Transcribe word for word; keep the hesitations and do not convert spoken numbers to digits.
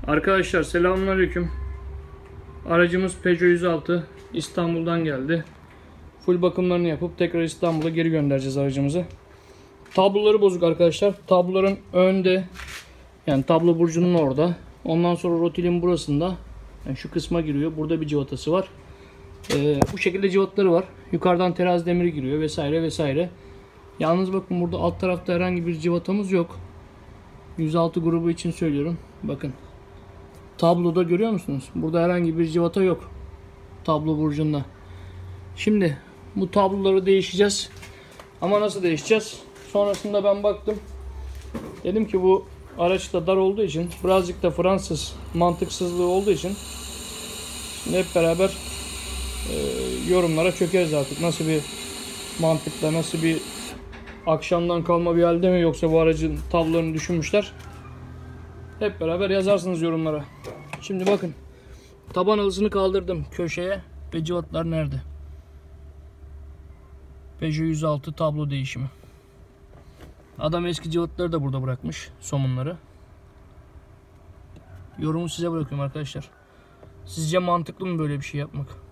Arkadaşlar selamünaleyküm. Aracımız Peugeot yüz altı İstanbul'dan geldi. Full bakımlarını yapıp tekrar İstanbul'a geri göndereceğiz aracımızı. Tabloları bozuk arkadaşlar. Tabloların önde, yani tablo burcunun orada. Ondan sonra rotilin burasında, yani şu kısma giriyor. Burada bir civatası var. Ee, bu şekilde civatları var. Yukarıdan terazi demiri giriyor vesaire vesaire. Yalnız bakın burada alt tarafta herhangi bir civatamız yok. yüz altı grubu için söylüyorum. Bakın. Tabloda görüyor musunuz? Burada herhangi bir civata yok. Tablo burcunda. Şimdi bu tabloları değişeceğiz. Ama nasıl değişeceğiz? Sonrasında ben baktım. Dedim ki bu araç da dar olduğu için, birazcık da Fransız mantıksızlığı olduğu için şimdi hep beraber e, yorumlara çökeriz artık. Nasıl bir mantıkla, nasıl bir akşamdan kalma bir halde mi, yoksa bu aracın tablolarını düşünmüşler. Hep beraber yazarsınız yorumlara. Şimdi bakın. Taban halısını kaldırdım köşeye ve civatlar nerede? Peugeot yüz altı tablo değişimi. Adam eski civatları da burada bırakmış, somunları. Yorumu size bırakıyorum arkadaşlar. Sizce mantıklı mı böyle bir şey yapmak?